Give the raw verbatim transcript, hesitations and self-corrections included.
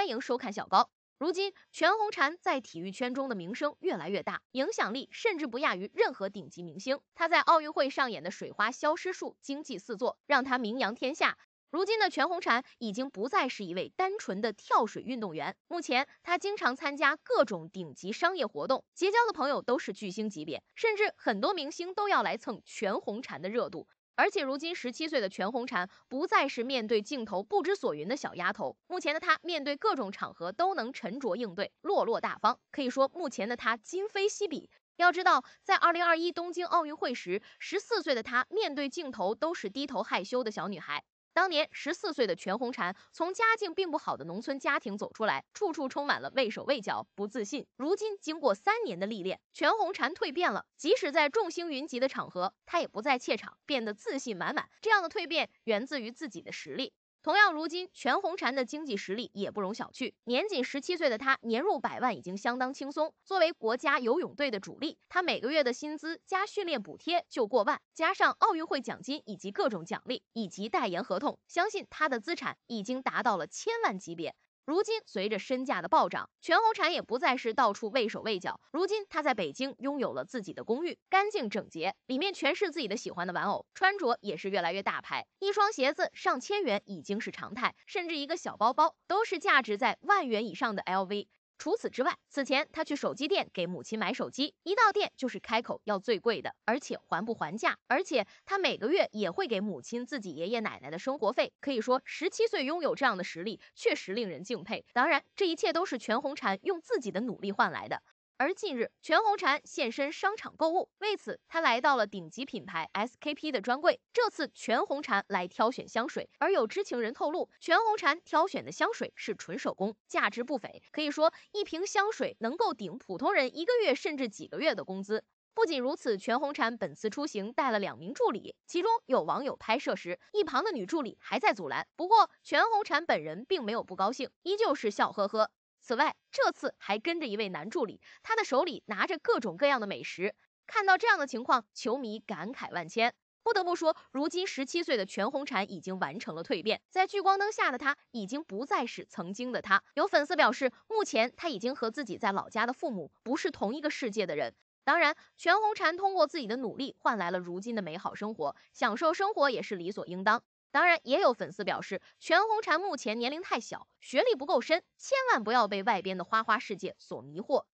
欢迎收看小高。如今，全红婵在体育圈中的名声越来越大，影响力甚至不亚于任何顶级明星。她在奥运会上演的水花消失术惊迹四座，让她名扬天下。如今的全红婵已经不再是一位单纯的跳水运动员，目前她经常参加各种顶级商业活动，结交的朋友都是巨星级别，甚至很多明星都要来蹭全红婵的热度。而且如今十七岁的全红婵不再是面对镜头不知所云的小丫头，目前的她面对各种场合都能沉着应对，落落大方，可以说目前的她今非昔比。要知道，在二零二一东京奥运会时，十四岁的她面对镜头都是低头害羞的小女孩。当年十四岁的全红婵从家境并不好的农村家庭走出来，处处充满了畏手畏脚、不自信。如今经过三年的历练，全红婵蜕变了，即使在众星云集的场合，她也不再怯场，变得自信满满。这样的蜕变源自于自己的实力。同样，如今全红婵的经济实力也不容小觑。年仅十七岁的她，年入百万已经相当轻松。作为国家游泳队的主力，她每个月的薪资加训练补贴就过万，加上奥运会奖金以及各种奖励以及代言合同，相信她的资产已经达到了千万级别。如今，随着身价的暴涨，全红婵也不再是到处畏手畏脚。如今，她在北京拥有了自己的公寓，干净整洁，里面全是自己的喜欢的玩偶，穿着也是越来越大牌，一双鞋子上千元已经是常态，甚至一个小包包都是价值在万元以上的 L V。除此之外，此前他去手机店给母亲买手机，一到店就是开口要最贵的，而且还不还价。而且他每个月也会给母亲自己爷爷奶奶的生活费。可以说，十七岁拥有这样的实力，确实令人敬佩。当然，这一切都是全红婵用自己的努力换来的。而近日，全红婵现身商场购物，为此她来到了顶级品牌 S K P 的专柜。这次全红婵来挑选香水，而有知情人透露，全红婵挑选的香水是纯手工，价值不菲，可以说一瓶香水能够顶普通人一个月甚至几个月的工资。不仅如此，全红婵本次出行带了两名助理，其中有网友拍摄时，一旁的女助理还在阻拦。不过全红婵本人并没有不高兴，依旧是笑呵呵。此外，这次还跟着一位男助理，他的手里拿着各种各样的美食。看到这样的情况，球迷感慨万千。不得不说，如今十七岁的全红婵已经完成了蜕变，在聚光灯下的她已经不再是曾经的她。有粉丝表示，目前她已经和自己在老家的父母不是同一个世界的人。当然，全红婵通过自己的努力换来了如今的美好生活，享受生活也是理所应当。当然，也有粉丝表示，全红婵目前年龄太小，学历不够深，千万不要被外边的花花世界所迷惑。